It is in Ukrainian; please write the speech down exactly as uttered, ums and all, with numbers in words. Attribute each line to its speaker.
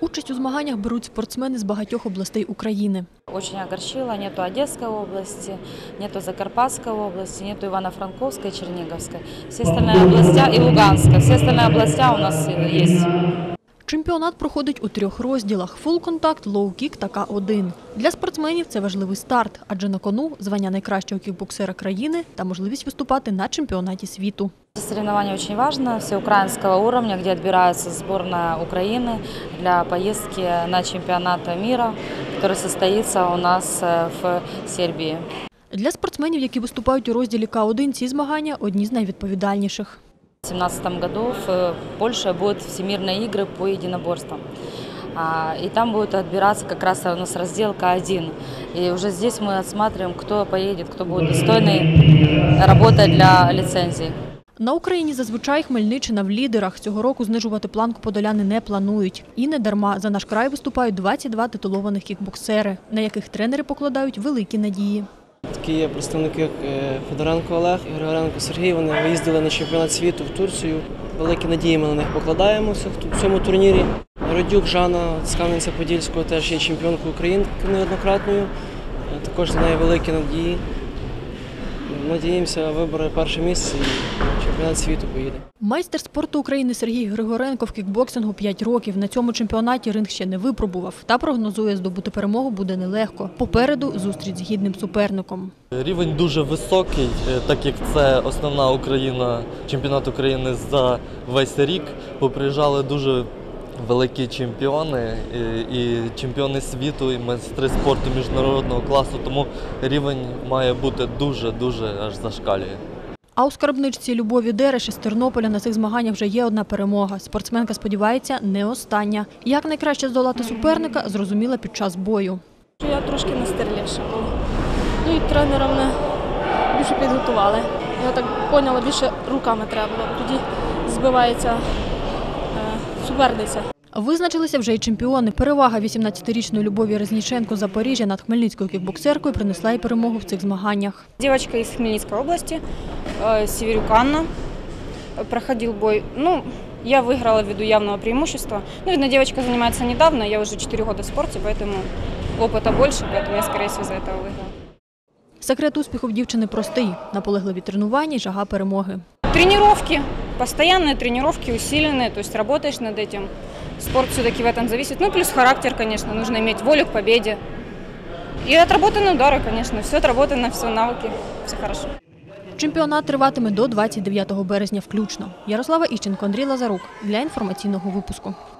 Speaker 1: Участь у змаганнях беруть спортсмени з багатьох областей України.
Speaker 2: Очень огорчило, нету Одесской области, нету Закарпатской области, нету Ивано-Франковской, Черниговской. Все остальные области и Луганска, все остальные области у нас есть.
Speaker 1: Чемпіонат проходить у трьох розділах – фул-контакт, лоу-кік та Ка один. Для спортсменів це важливий старт, адже на кону – звання найкращого кікбоксера країни та можливість виступати на чемпіонаті світу.
Speaker 2: Соревнование очень важно, всеукраинского уровня, где отбирается сборная Украины для поездки на чемпионат мира, который состоится у нас в Сербии.
Speaker 1: Для спортсменів, які виступають у розділі Ка один, ці змагання – одні з найвідповідальніших.
Speaker 2: В две тысячи семнадцатом году в Польше будут всемирные игры по единоборствам. И там будет отбираться как раз у нас раздел Ка один. И уже здесь мы отсматриваем, кто поедет, кто будет достойный работать для лицензии.
Speaker 1: На Україні зазвичай Хмельниччина в лідерах. Цього року знижувати планку подоляни не планують. І не дарма. За наш край виступають двадцять два титулованих кікбоксери, на яких тренери покладають великі надії.
Speaker 3: Такі є представники, як Федоренко Олег і Григоренко Сергій. Вони виїздили на чемпіонат світу в Турцію. Великі надії ми на них покладаємо в цьому турнірі. Родюк Жанна з Кам'янця-Подільського теж є чемпіонкою України неоднократною. Також на неї великі надії. Надіємося, вибере перше місце і чемпіонат світу поїде.
Speaker 1: Майстер спорту України Сергій Григоренко в кікбоксингу п'ять років. На цьому чемпіонаті ринг ще не випробував. Та прогнозує, здобути перемогу буде нелегко. Попереду зустріч з гідним суперником.
Speaker 4: Рівень дуже високий, так як це основна Україна, чемпіонат України за весь рік. Поприїжджали дуже великі чемпіони, і чемпіони світу, і майстри спорту міжнародного класу, тому рівень має бути дуже-дуже аж зашкалює.
Speaker 1: А у скарбничці Любові Дереш із Тернополя на цих змаганнях вже є одна перемога. Спортсменка сподівається, не остання. Як найкраще здолати суперника, зрозуміла під час бою.
Speaker 5: Я трошки настирливіша була. Ну і тренера мене більше підготували. Я так поняла, більше руками треба було, тоді збивається суперниця.
Speaker 1: Визначилися вже й чемпіони. Перевага вісімнадцятирічної Любові Резніченко з Запоріжжя над хмельницькою кікбоксеркою принесла й перемогу в цих змаганнях.
Speaker 6: Девочка из Хмельницкой области, Северюк Анна, проходил бой. Ну, я выиграла ввиду явного преимущества. Ну, видно, девочка занимается недавно, я уже четыре года в спорте, поэтому опыта больше, поэтому я, скорее всего, за этого выиграла.
Speaker 1: Секрет успіху в дівчини простий – наполегливі тренування і жага перемоги.
Speaker 6: Тренировки, постоянные тренировки, усиленные, то есть работаешь над этим. Спорт все-таки в этом зависит. Ну, плюс характер, конечно, нужно иметь волю к победе. И отработанные удары, конечно, все отработано, все навыки, все хорошо.
Speaker 1: Чемпіонат триватиме до двадцять дев'ятого березня включно. Ярослава Іщенко, Андрій Лазарук для інформаційного випуску.